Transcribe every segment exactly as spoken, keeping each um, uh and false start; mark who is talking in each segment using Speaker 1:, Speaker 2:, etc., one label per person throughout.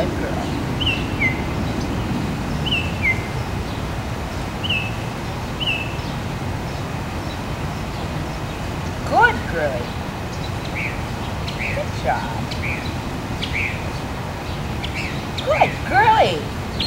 Speaker 1: Good girl. Good girl. Good job. Good girlie.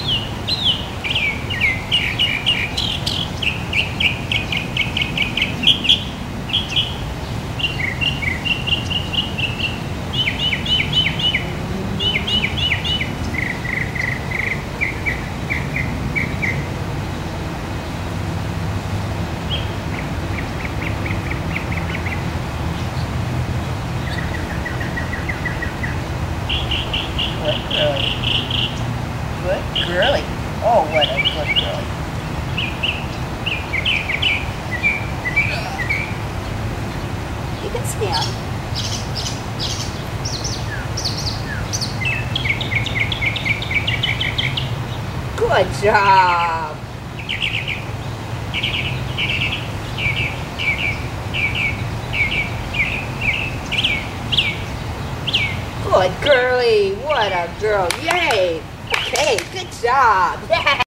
Speaker 1: Good girlie. Good girlie. Oh, what a good girlie. You can stand. Good job. Good girlie. What a girl. Yay. Okay, good job. Yeah.